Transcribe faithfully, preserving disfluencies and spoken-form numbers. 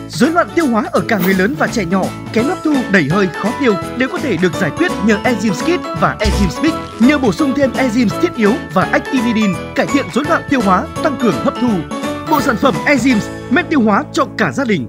Rối loạn tiêu hóa ở cả người lớn và trẻ nhỏ, kém hấp thu, đầy hơi, khó tiêu đều có thể được giải quyết nhờ enzyme Skip và enzyme Speak. Nhờ bổ sung thêm enzyme thiết yếu và actividin cải thiện rối loạn tiêu hóa, tăng cường hấp thu. Bộ sản phẩm enzymes men tiêu hóa cho cả gia đình.